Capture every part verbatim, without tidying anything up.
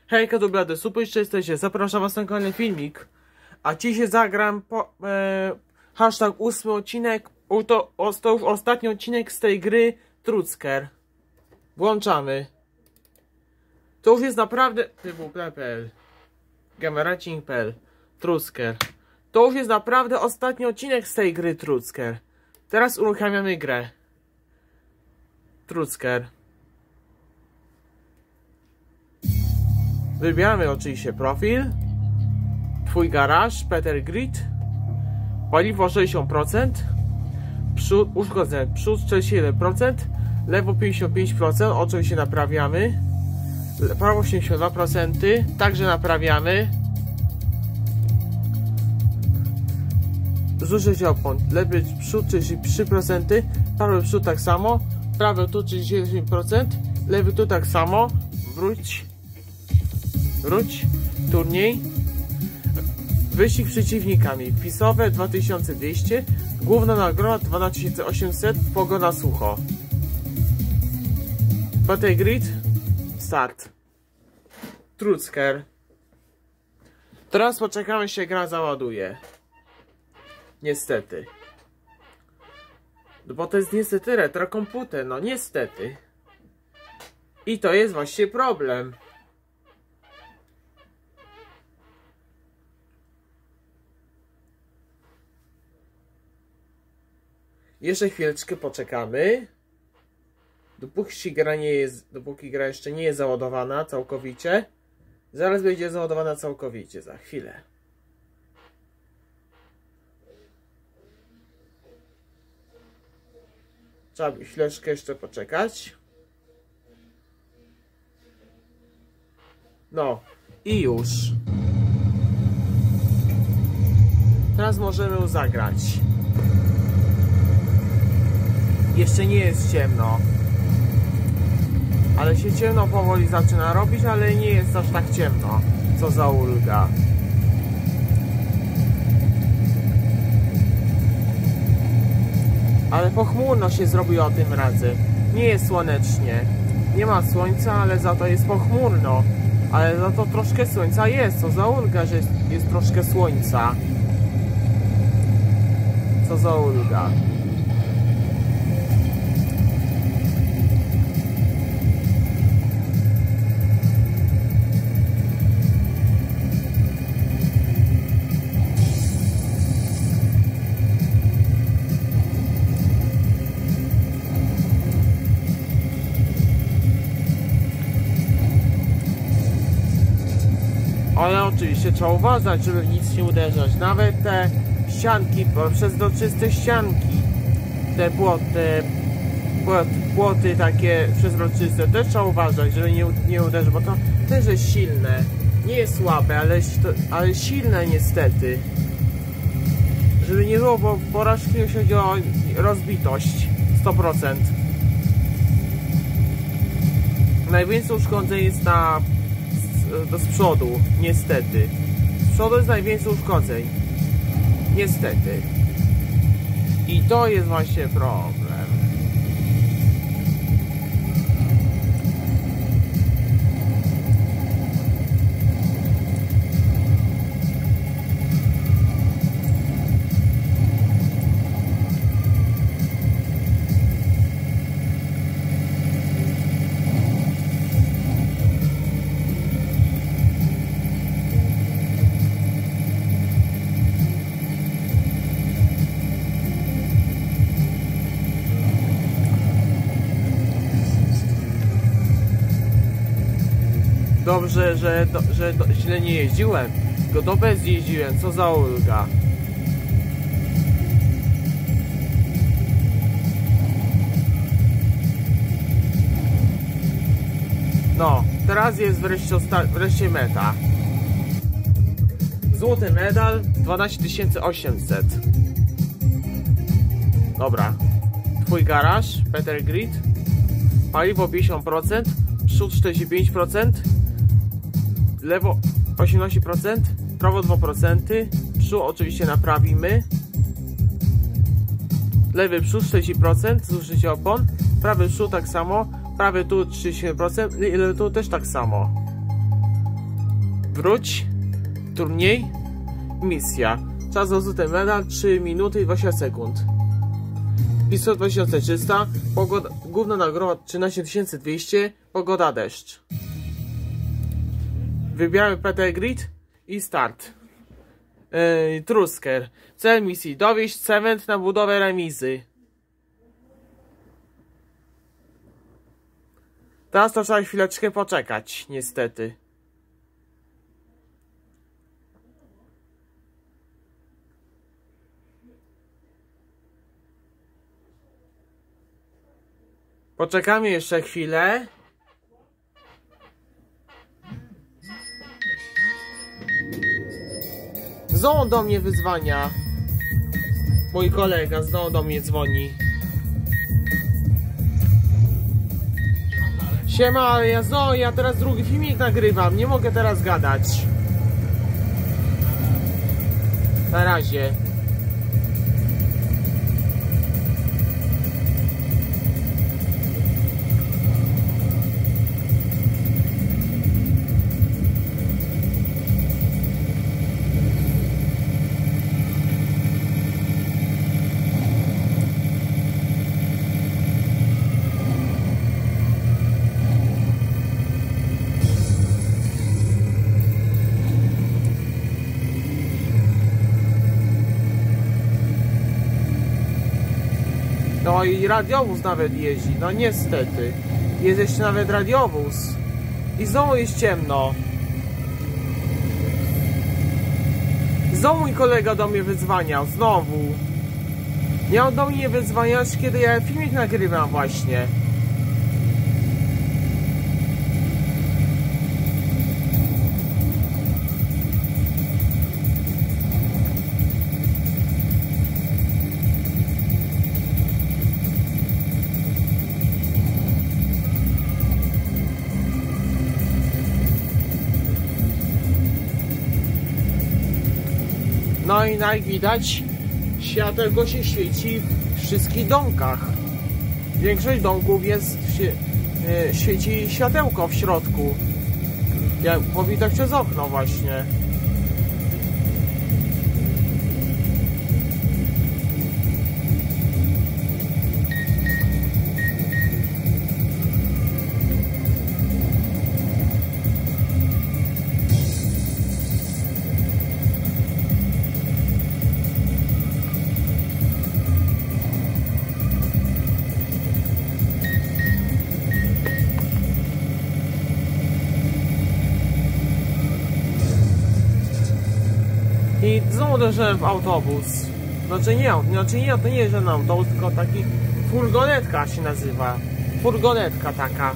Hejka, to Blady, super, jeszcze jesteście, zapraszam was na kolejny filmik. A dzisiaj zagram po, e, hashtag ósmy odcinek, to, o, to już ostatni odcinek z tej gry Trucker. Włączamy. To już jest naprawdę typu kropka p l Gameracing kropka p l Trucker. To już jest naprawdę ostatni odcinek z tej gry Trucker. Teraz uruchamiamy grę Trucker. Wybieramy oczywiście profil, twój garaż, Peter Grid, paliwo sześćdziesiąt procent, przód, uszkodzenie, przód czterdzieści jeden procent, lewo pięćdziesiąt pięć procent, oczywiście naprawiamy, prawo osiemdziesiąt dwa procent, także naprawiamy, zużycie opon, lewy przód trzydzieści trzy procent, prawy przód tak samo, prawy tu trzydzieści osiem procent, lewy tu tak samo, wróć. Wróć, turniej, wyścig przeciwnikami, wpisowe dwa tysiące dwieście, główna nagroda dwanaście tysięcy osiemset, pogoda sucho. Peter Grid, start. Trucker. Teraz poczekamy, się gra załaduje. Niestety. No bo to jest niestety retro komputer, no niestety. I to jest właśnie problem. Jeszcze chwileczkę poczekamy. Dopóki gra nie jest, dopóki gra jeszcze nie jest załadowana całkowicie. Zaraz będzie załadowana całkowicie, za chwilę. Trzeba by chwileczkę jeszcze poczekać. No i już. Teraz możemy ją zagrać. Jeszcze nie jest ciemno, ale się ciemno powoli zaczyna robić, ale nie jest aż tak ciemno. Co za ulga. Ale pochmurno się zrobiło tym razem. Nie jest słonecznie. Nie ma słońca, ale za to jest pochmurno. Ale za to troszkę słońca jest. Co za ulga, że jest, jest troszkę słońca. Co za ulga. Ale oczywiście trzeba uważać, żeby nic nie uderzać. Nawet te ścianki, przezroczyste ścianki, te płoty, płot, płoty takie przezroczyste, też trzeba uważać, żeby nie, nie uderzyć, bo to też jest silne. Nie jest słabe, ale, ale silne niestety. Żeby nie było, bo porażki jeśli chodzi o rozbitość sto procent. Najwięcej uszkodzeń jest na do z przodu, niestety. Z przodu jest najwięcej uszkodzeń. Niestety. I to jest właśnie problem. Dobrze, że, do, że do, źle nie jeździłem, tylko do bez jeździłem, co za ulga. No, teraz jest wreszcie, wreszcie meta. Złoty medal dwanaście tysięcy osiemset. Dobra. Twój garaż, Peter Grid. Paliwo pięćdziesiąt procent, przód czterdzieści pięć procent. Lewo osiemnaście procent, prawo dwa procent, przód oczywiście naprawimy. Lewy przód czterdzieści procent, zużycie opon, prawy przód tak samo, prawy tu trzydzieści procent i tu też tak samo. Wróć. Turniej. Misja. Czas za złoty medal trzy minuty i dwadzieścia sekund. Pistolet dwa tysiące trzysta. Pogoda, główna nagroda trzynaście tysięcy dwieście. Pogoda deszcz. Wybieramy P T Grid i start. Yy, Trusker. Cel misji: dowieść cement na budowę remizy. Teraz to trzeba chwileczkę poczekać, niestety. Poczekamy jeszcze chwilę. Znowu do mnie wyzwania. Mój kolega znowu do mnie dzwoni. Siema, ale ja znowu, ja teraz drugi filmik nagrywam. Nie mogę teraz gadać. Na razie. No i radiowóz nawet jeździ, no niestety. Jest jeszcze nawet radiowóz. I znowu jest ciemno. Znowu mój kolega do mnie wyzwaniał, znowu. Miał do mnie wyzwaniać, kiedy ja filmik nagrywam właśnie. No i jak widać, światełko się świeci w wszystkich domkach. Większość domków jest, się, e, świeci światełko w środku. Jak powita przez okno właśnie. I znowu uderzyłem w autobus. Znaczy nie, znaczy nie, to nie jest żaden autobus, tylko taki furgonetka się nazywa. Furgonetka taka.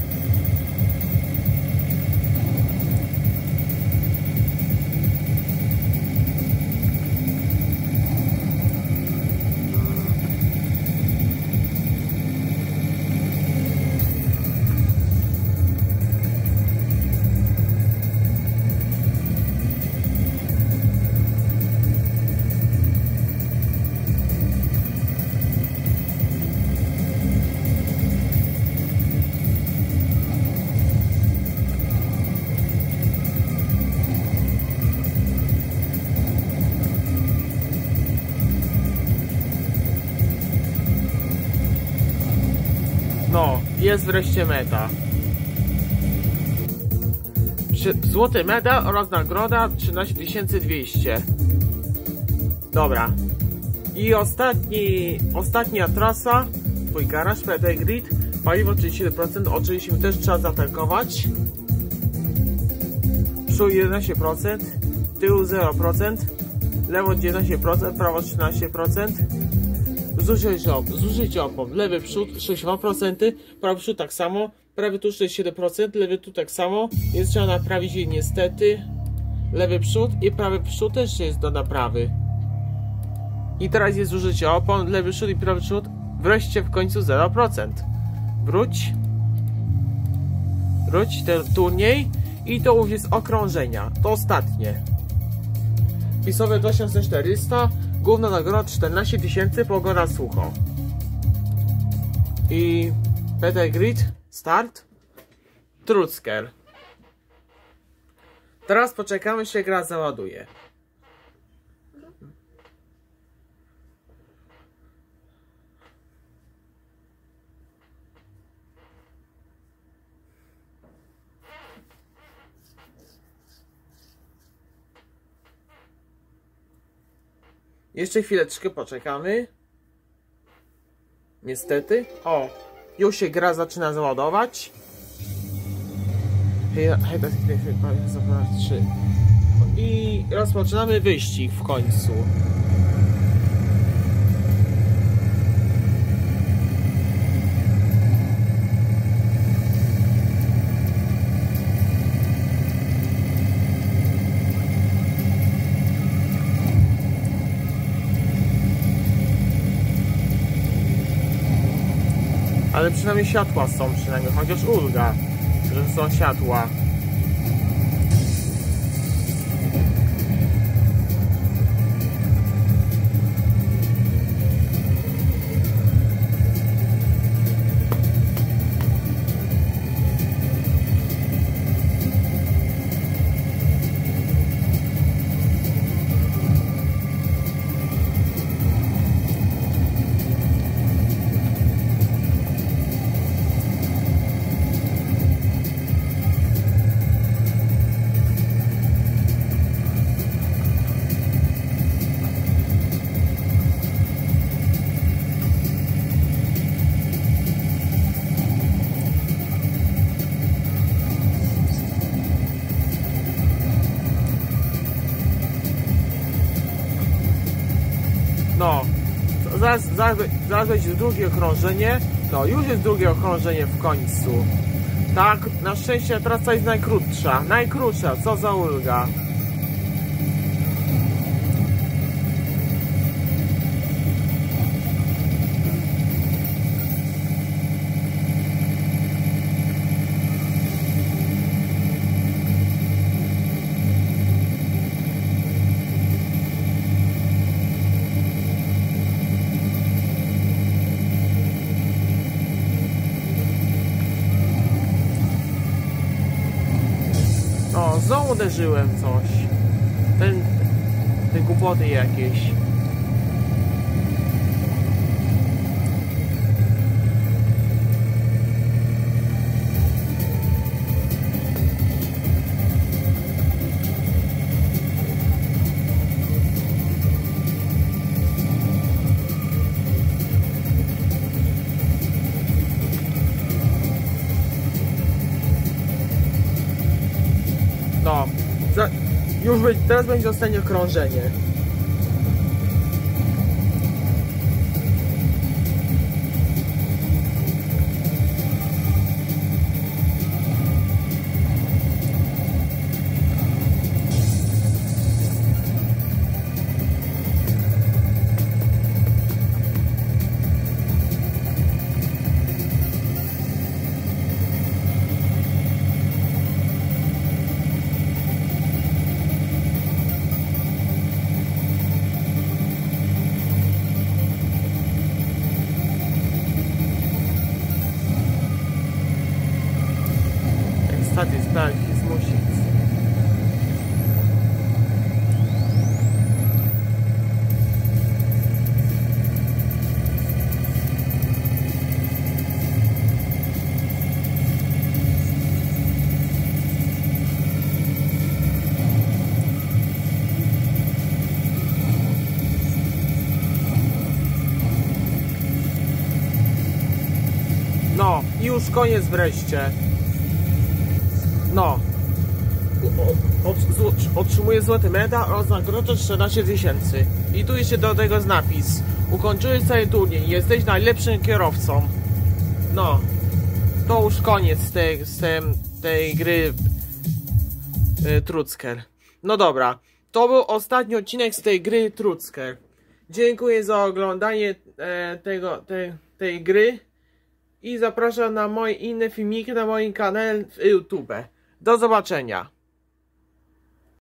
No, jest wreszcie meta. Złoty medal oraz nagroda trzynaście tysięcy dwieście. Dobra. I ostatni, ostatnia trasa. Twój garaż, P T Grid. Paliwo trzydzieści siedem procent. Oczywiście też trzeba zatankować. Przód jedenaście procent. Tył zero procent. Lewo dziewiętnaście procent. Prawo trzynaście procent. Zużycie, zużycie opon. Lewy przód sześćdziesiąt dwa procent, prawy przód tak samo, prawy tu sześćdziesiąt siedem procent, lewy tu tak samo. Jest trzeba naprawić je niestety. Lewy przód i prawy przód też jest do naprawy. I teraz jest zużycie opon, lewy przód i prawy przód wreszcie w końcu zero procent. Wróć. Wróć ten turniej i to już jest okrążenia. To ostatnie. Pisowe dwa tysiące czterysta. Główna nagroda czternaście tysięcy, pogoda sucho. I P T Grid, start. Trucker. Teraz poczekamy, aż się gra załaduje. Jeszcze chwileczkę poczekamy. Niestety. O, już się gra zaczyna załadować. I rozpoczynamy wyścig w końcu. Ale przynajmniej światła są, przynajmniej, chociaż ulga, że są światła. No, zaraz, zaraz, zaraz będzie drugie okrążenie. No, już jest drugie okrążenie w końcu. Tak, na szczęście trasa jest najkrótsza. Najkrótsza, co za ulga. O, znowu uderzyłem coś. Ten... Te głupoty jakieś. No, za, już być, teraz będzie ostatnie okrążenie. Status back his motions. No, i już koniec wreszcie. No, otrzymuje złoty medal oraz nagrodę czternaście tysięcy. I tu jeszcze do tego jest napis: ukończyłeś cały turniej, jesteś najlepszym kierowcą. No, to już koniec tej, z tej, tej gry y, Trucker. No dobra, to był ostatni odcinek z tej gry Trucker. Dziękuję za oglądanie e, tego, te, tej gry i zapraszam na moje inne filmiki na moim kanale w YouTube. Do zobaczenia.